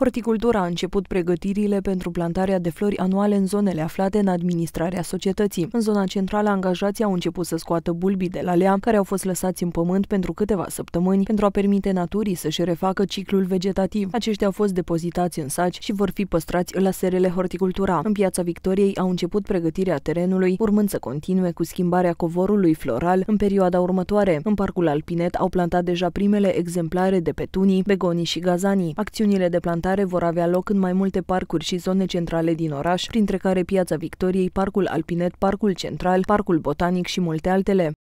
Horticultura a început pregătirile pentru plantarea de flori anuale în zonele aflate în administrarea societății. În zona centrală, angajații au început să scoată bulbii de la lea, care au fost lăsați în pământ pentru câteva săptămâni, pentru a permite naturii să-și refacă ciclul vegetativ. Aceștia au fost depozitați în saci și vor fi păstrați la SRL Horticultura. În Piața Victoriei au început pregătirea terenului, urmând să continue cu schimbarea covorului floral în perioada următoare. În Parcul Alpinet au plantat deja primele exemplare de petunii, begonii și gazanii. Acțiunile de plantare vor avea loc în mai multe parcuri și zone centrale din oraș, printre care Piața Victoriei, Parcul Alpinet, Parcul Central, Parcul Botanic și multe altele.